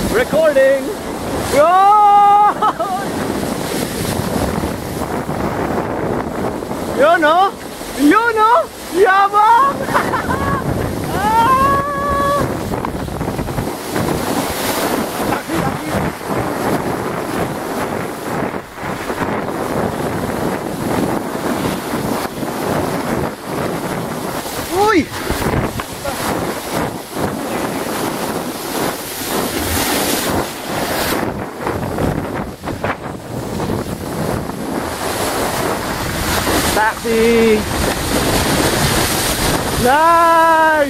Recording! Yun! Yun o! Yun o! Yabang! Ah! Laki, laki! Uy! Taxi! Nice!